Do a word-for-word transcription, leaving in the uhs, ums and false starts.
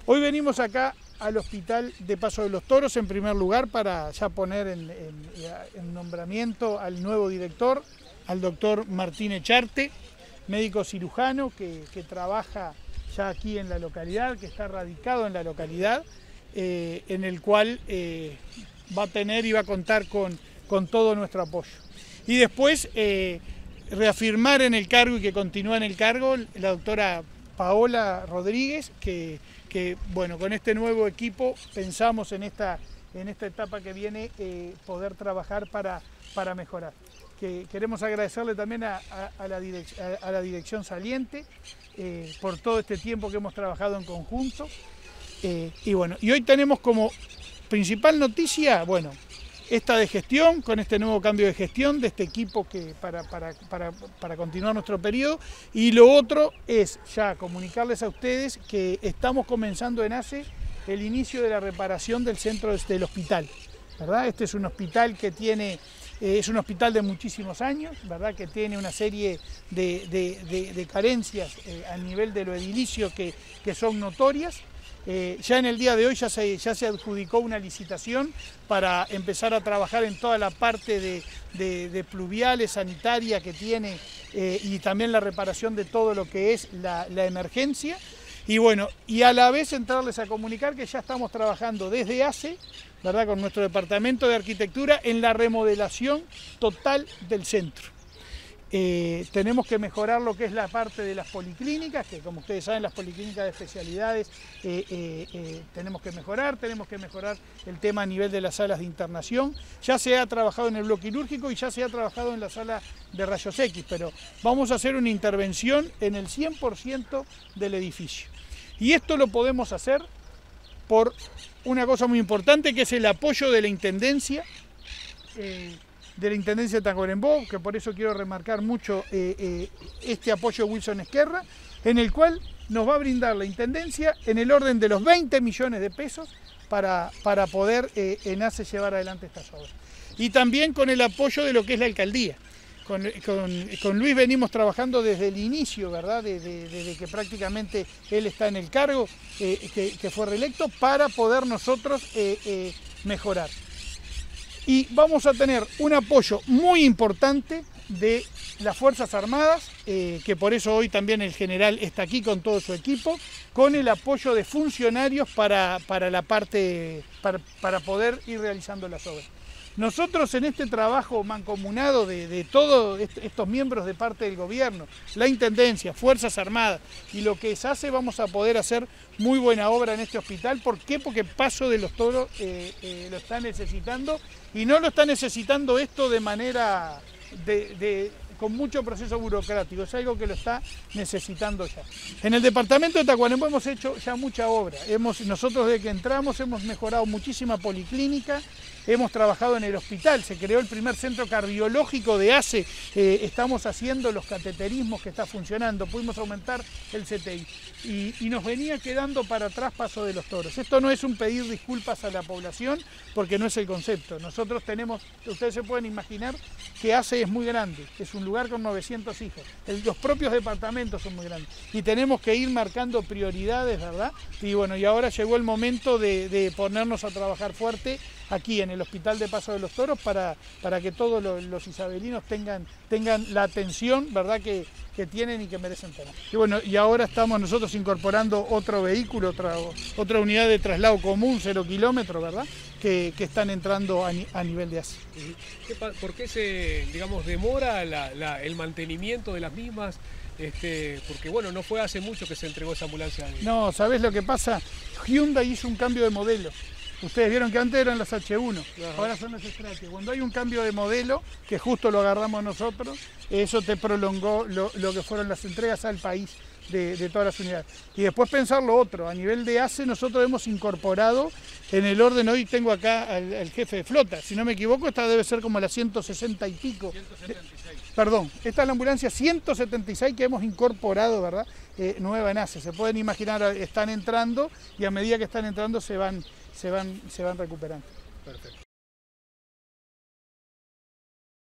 Hoy venimos acá al Hospital de Paso de los Toros en primer lugar para ya poner en, en, en nombramiento al nuevo director, al doctor Martín Echarte, médico cirujano que, que trabaja ya aquí en la localidad, que está radicado en la localidad, eh, en el cual eh, va a tener y va a contar con, con todo nuestro apoyo. Y después eh, reafirmar en el cargo y que continúa en el cargo la doctora Paola Rodríguez, que, que bueno, con este nuevo equipo pensamos en esta, en esta etapa que viene eh, poder trabajar para, para mejorar. Que queremos agradecerle también a, a, a, la, direc a, a la dirección saliente eh, por todo este tiempo que hemos trabajado en conjunto. Eh, y bueno, y hoy tenemos como principal noticia, bueno, esta de gestión, con este nuevo cambio de gestión de este equipo que para, para, para, para continuar nuestro periodo. Y lo otro es ya comunicarles a ustedes que estamos comenzando en ACE el inicio de la reparación del centro del hospital, ¿verdad? Este es un hospital que tiene, eh, es un hospital de muchísimos años, ¿verdad? Que tiene una serie de, de, de, de carencias eh, a nivel de lo edilicio que, que son notorias. Eh, ya en el día de hoy ya se, ya se adjudicó una licitación para empezar a trabajar en toda la parte de, de, de pluviales, sanitaria que tiene eh, y también la reparación de todo lo que es la, la emergencia. Y bueno, y a la vez entrarles a comunicar que ya estamos trabajando desde ACE, ¿verdad? Con nuestro departamento de arquitectura en la remodelación total del centro. Eh, tenemos que mejorar lo que es la parte de las policlínicas, que como ustedes saben las policlínicas de especialidades eh, eh, eh, tenemos que mejorar, tenemos que mejorar el tema a nivel de las salas de internación. Ya se ha trabajado en el bloque quirúrgico y ya se ha trabajado en la sala de rayos X, pero vamos a hacer una intervención en el cien por ciento del edificio. Y esto lo podemos hacer por una cosa muy importante, que es el apoyo de la Intendencia, eh, de la Intendencia de Tacuarembó, que por eso quiero remarcar mucho eh, eh, este apoyo de Wilson Esquerra, en el cual nos va a brindar la Intendencia en el orden de los veinte millones de pesos para, para poder eh, en ACE llevar adelante estas obras. Y también con el apoyo de lo que es la Alcaldía. Con, con, con Luis venimos trabajando desde el inicio, ¿verdad? Desde, desde que prácticamente él está en el cargo, eh, que, que fue reelecto, para poder nosotros eh, eh, mejorar. Y vamos a tener un apoyo muy importante de las Fuerzas Armadas, eh, que por eso hoy también el general está aquí con todo su equipo, con el apoyo de funcionarios para, para la parte, para, para poder ir realizando las obras. Nosotros en este trabajo mancomunado de, de todos estos miembros de parte del gobierno, la Intendencia, Fuerzas Armadas y lo que se hace, vamos a poder hacer muy buena obra en este hospital. ¿Por qué? Porque Paso de los Toros eh, eh, lo está necesitando, y no lo está necesitando esto de manera de, de, con mucho proceso burocrático, es algo que lo está necesitando ya. En el departamento de Tacuarembó hemos hecho ya mucha obra. Hemos, nosotros desde que entramos hemos mejorado muchísima policlínica, hemos trabajado en el hospital, se creó el primer centro cardiológico de ACE, eh, estamos haciendo los cateterismos que está funcionando, pudimos aumentar el C T I y, y nos venía quedando para atrás Paso de los Toros. Esto no es un pedir disculpas a la población, porque no es el concepto. Nosotros tenemos, ustedes se pueden imaginar que ACE es muy grande, es un lugar con novecientos hijos, el, los propios departamentos son muy grandes y tenemos que ir marcando prioridades, ¿verdad? Y bueno, y ahora llegó el momento de, de ponernos a trabajar fuerte aquí en el Hospital de Paso de los Toros para, para que todos los, los isabelinos tengan, tengan la atención, ¿verdad?, que, que tienen y que merecen tener. Y bueno, y ahora estamos nosotros incorporando otro vehículo, otra, otra unidad de traslado común, cero kilómetros, ¿verdad?, que, que están entrando a, a nivel de ACE. ¿Por qué se, digamos, demora la, la, el mantenimiento de las mismas? Este, porque bueno, no fue hace mucho que se entregó esa ambulancia. No, ¿sabés lo que pasa? Hyundai hizo un cambio de modelo. Ustedes vieron que antes eran las H uno, ajá, ahora son las Strate. Cuando hay un cambio de modelo, que justo lo agarramos nosotros, eso te prolongó lo, lo que fueron las entregas al país de, de todas las unidades. Y después pensar lo otro, a nivel de ACE nosotros hemos incorporado en el orden, hoy tengo acá al, al jefe de flota, si no me equivoco esta debe ser como la ciento sesenta y pico. ciento setenta y seis. Perdón, esta es la ambulancia ciento setenta y seis que hemos incorporado, ¿verdad? Eh, nueva en ACE. Se pueden imaginar, están entrando y a medida que están entrando se van, se van, se van recuperando. Perfecto.